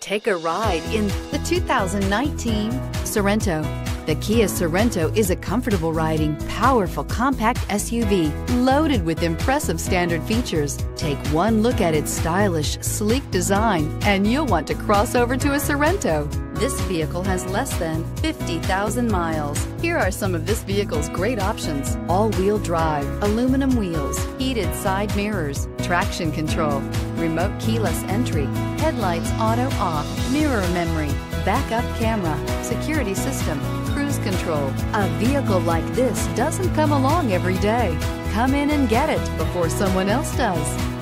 Take a ride in the 2019 Sorento. The Kia Sorento is a comfortable riding, powerful compact SUV loaded with impressive standard features. Take one look at its stylish, sleek design and you'll want to cross over to a Sorento. This vehicle has less than 50,000 miles. Here are some of this vehicle's great options: all-wheel drive, aluminum wheels, heated side mirrors, traction control, remote keyless entry, headlights auto off, mirror memory, backup camera, security system, cruise control. A vehicle like this doesn't come along every day. Come in and get it before someone else does.